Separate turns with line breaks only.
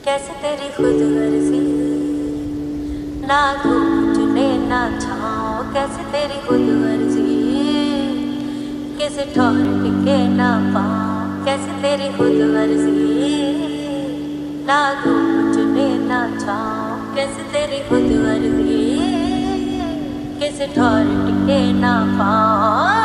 कैसे तेरी खुद गर्जी, ना धूप चुने ना छाँव। कैसे तेरी खुद गर्जी, किसी ठौर टिके ना पाँव। कैसे तेरी खुद गर्जी, ना धूप चुने ना छाँव। कैसे तेरी खुद गर्जी, किसी ठौर टिके ना पाँव।